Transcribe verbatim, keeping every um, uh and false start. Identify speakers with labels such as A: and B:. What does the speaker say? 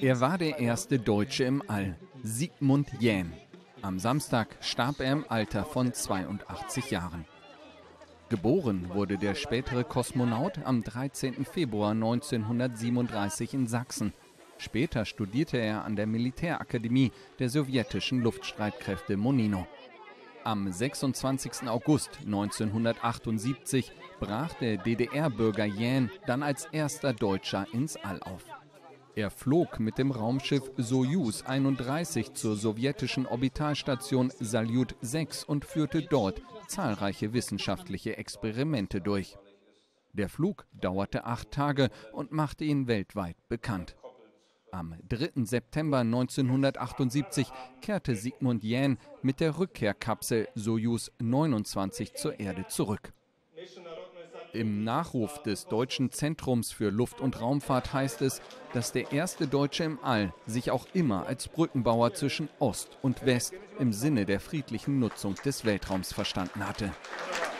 A: Er war der erste Deutsche im All, Sigmund Jähn. Am Samstag starb er im Alter von zweiundachtzig Jahren. Geboren wurde der spätere Kosmonaut am dreizehnten Februar neunzehnhundertsiebenunddreißig in Sachsen. Später studierte er an der Militärakademie der sowjetischen Luftstreitkräfte Monino. Am sechsundzwanzigsten August neunzehnhundertachtundsiebzig brach der D D R-Bürger Jähn dann als erster Deutscher ins All auf. Er flog mit dem Raumschiff Sojus einunddreißig zur sowjetischen Orbitalstation Saljut sechs und führte dort zahlreiche wissenschaftliche Experimente durch. Der Flug dauerte acht Tage und machte ihn weltweit bekannt. Am dritten September neunzehnhundertachtundsiebzig kehrte Sigmund Jähn mit der Rückkehrkapsel Sojus neunundzwanzig zur Erde zurück. Im Nachruf des Deutschen Zentrums für Luft- und Raumfahrt heißt es, dass der erste Deutsche im All sich auch immer als Brückenbauer zwischen Ost und West im Sinne der friedlichen Nutzung des Weltraums verstanden hatte.